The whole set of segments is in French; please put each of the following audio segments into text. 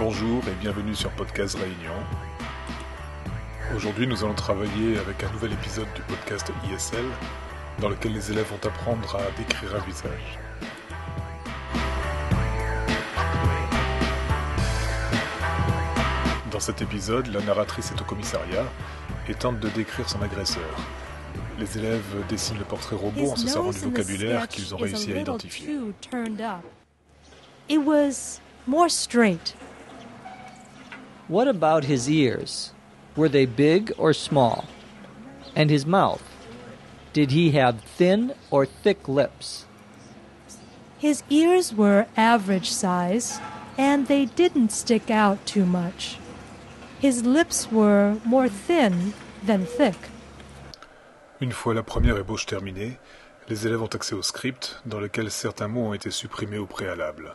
Bonjour et bienvenue sur Podcast Réunion. Aujourd'hui, nous allons travailler avec un nouvel épisode du podcast ISL dans lequel les élèves vont apprendre à décrire un visage. Dans cet épisode, la narratrice est au commissariat et tente de décrire son agresseur. Les élèves dessinent le portrait robot en se servant du vocabulaire qu'ils ont réussi à identifier. It was more straight. What about his ears? Were they big or small? And his mouth? Did he have thin or thick lips? His ears were average size, and they didn't stick out too much. His lips were more thin than thick. Une fois la première ébauche terminée, les élèves ont accès au script dans lequel certains mots ont été supprimés au préalable.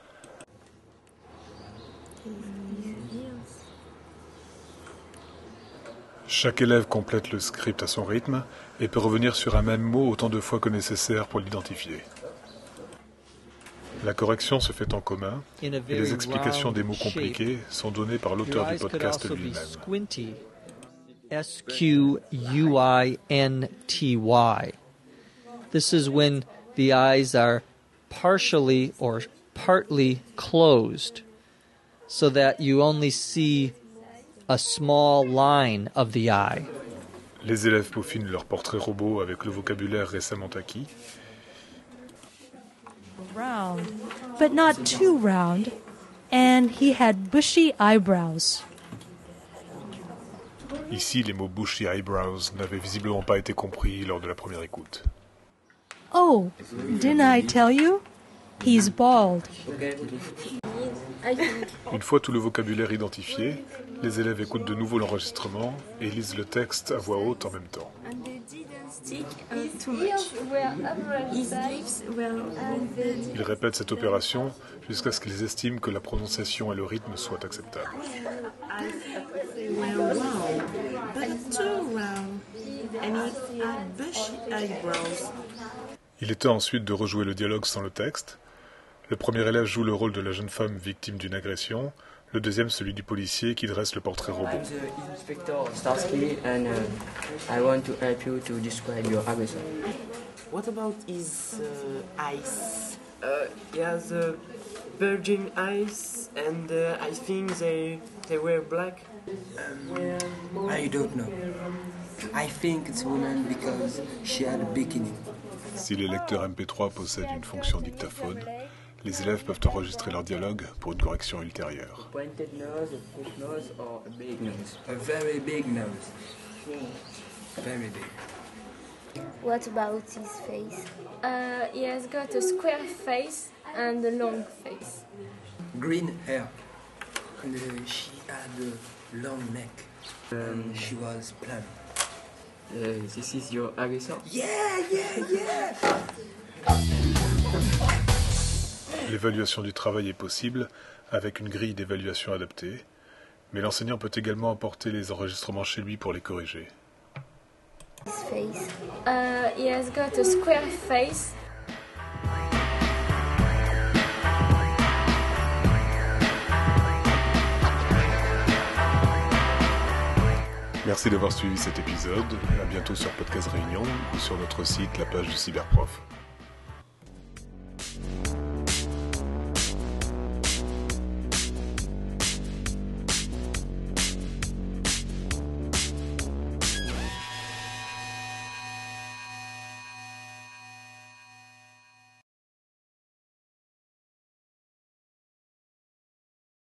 Chaque élève complète le script à son rythme et peut revenir sur un même mot autant de fois que nécessaire pour l'identifier. La correction se fait en commun et les explications des mots compliqués sont données par l'auteur du podcast lui-même. S-Q-U-I-N-T-Y. This is when the eyes are partially or partly closed, so that you only see a small line of the eye. Les élèves peaufinent leur portrait robot avec le vocabulaire récemment acquis. Round, but not too round, and he had bushy eyebrows. Ici, les mots bushy eyebrows n'avaient visiblement pas été compris lors de la première écoute. Oh, didn't I tell you? He's bald. Une fois tout le vocabulaire identifié, les élèves écoutent de nouveau l'enregistrement et lisent le texte à voix haute en même temps. Ils répètent cette opération jusqu'à ce qu'ils estiment que la prononciation et le rythme soient acceptables. Il est temps ensuite de rejouer le dialogue sans le texte. Le premier élève joue le rôle de la jeune femme victime d'une agression, le deuxième celui du policier qui dresse le portrait robot. I'm the Inspector Starsky and I want to help you to describe your aggressor. What about his eyes? He has virgin eyes, and I think they were black. I don't know. I think it's a woman because she had a bikini. Si les lecteurs MP3 possèdent une fonction dictaphone, les élèves peuvent enregistrer leur dialogue pour une correction ultérieure. Pointed nose, a push nose, or a big nose? A very big nose. Very big. What about his face? He has got a square face and a long face. Green hair. And she had a long neck. And she was blonde. This is your aggressor? Yeah, yeah, yeah! L'évaluation du travail est possible avec une grille d'évaluation adaptée, mais l'enseignant peut également emporter les enregistrements chez lui pour les corriger. His face. He has got a square face. Merci d'avoir suivi cet épisode. À bientôt sur Podcast Réunion ou sur notre site, la page du Cyberprof.